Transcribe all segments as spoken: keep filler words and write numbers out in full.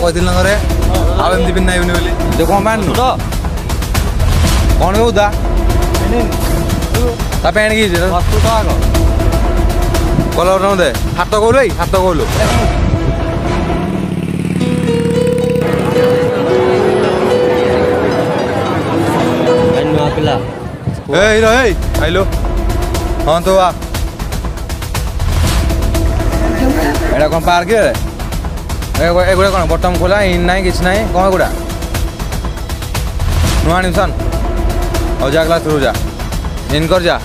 कहती घरे आमती पिन्ना बोली तो कौन पैंट कौन उदा ता पैंट की कलर न दे हाथ कहलु भाई हाथ कहलु पिला आइलो हाँ तो आ एटा कौन पार्क एगुड़ा कौन बटम खोला इन ना कि ना कौन एगुड़ा नुआ एडमिशन और जा क्लास थ्रू जा इन कर जा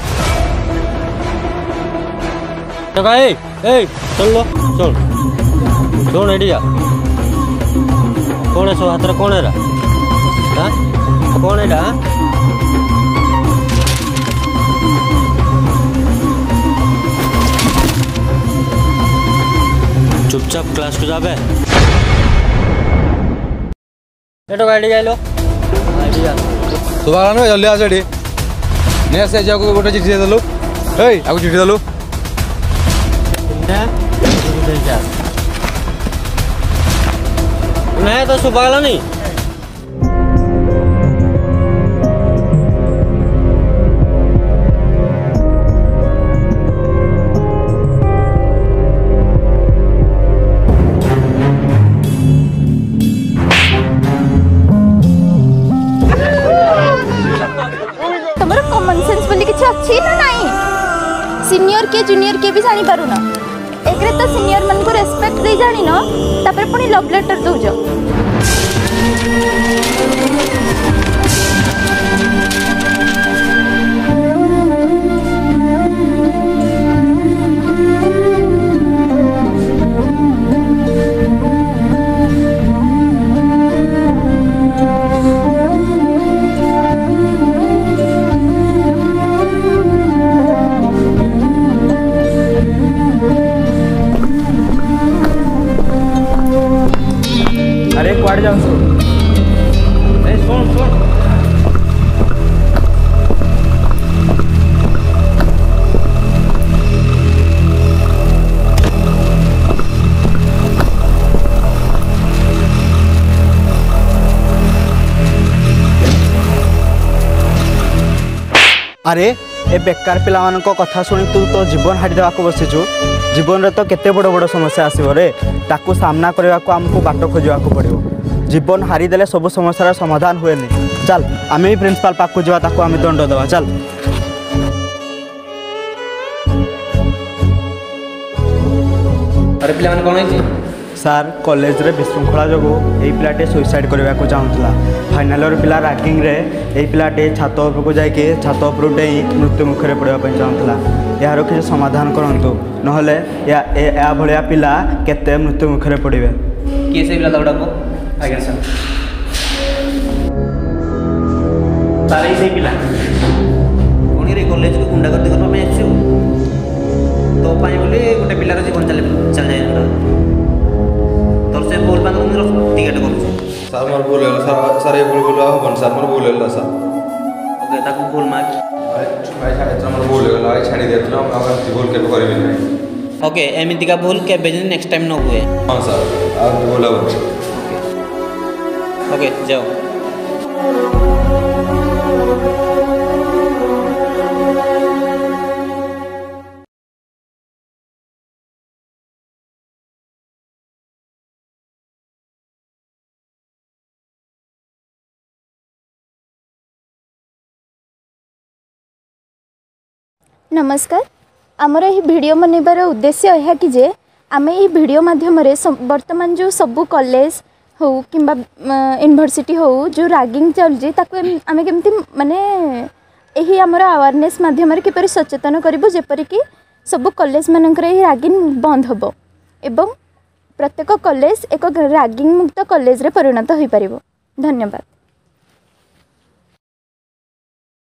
ए ए चल लो चल कौन एडी जा कौन है सो हाथ रे कौन है रा हां कौन है डा चुपचाप क्लास को जाबे एटो गाड़ी आइलो आइडिया सुबह न जल्दी आ जडी ने से जाको गोटे चिट्ठी दे दलु ए आको चिट्ठी दलु मैं तो सुबह ला नहीं सीनियर के जूनियर के भी जानी पारू ना एक रे तो सीनियर मन को रेस्पेक्ट दे जानी न तापर पुनी लव लेटर दउजो अरे कुआड़ जाऊँ सुन सुन सुन अरे ए बेकार पिला कथा शुणी तू तो जीवन हाड़ी देवा बसीचु जीवन रे तो केते बड़ बड़ समस्या आसो रे ताकू सामना करने को आमको बाट खोजा पड़ो जीवन हारीदे सब समस्यार समाधान हुए नहीं चल आम भी प्रिंसिपाल पाक जा आम दंड देवा चल अरे पिला कौन है सार कॉलेज रे विशृंखला जो यही पिलाटे सुइसाइड करने को चाहूला फाइनाल पिला रैगिंग रे यही पिलाटे छात उपरको जाके छात उपर डेई मृत्यु मुखरे पड़ापी चाहूला यार किसी समाधान करूँ नहले या भाया पिला केते मृत्यु मुखरे पड़े किए से पिला दौड़ा को आज्ञा सर तारे से पिला कौन रे कॉलेज को गुंडागर्दी करबा में आछो तो पाए बोले गोटे पिलार जीवन चल चल जाए तोर से बोल बांग रो टिकट कर सर मोर बोल सर सर ये बोल बोल हबन सर मोर बोल होला सर ओके ताको बोल मार भाई छाड़ी मोर बोल होला आई छाड़ी देतलो हम बोल के करबी नहीं ओके एमिति का भूल के बेजन नेक्स्ट टाइम न हुए हां सर आप बोला ओके जाओ नमस्कार आमर यही वीडियो बनइबार उद्देश्य यह कि जे आम यही वीडियो माध्यम वर्तमान जो सबू कॉलेज हो कि यूनिवर्सिटी हो जो रैगिंग चलती आम केमती माने यही आमर अवेयरनेस माध्यम किपर सचेतन करूँ जेपरिक सबू कॉलेज मानकर यही रैगिंग बंद हम एवं प्रत्येक कॉलेज एक रैगिंग मुक्त कॉलेज रे परिणत हो पारिबो। धन्यवाद।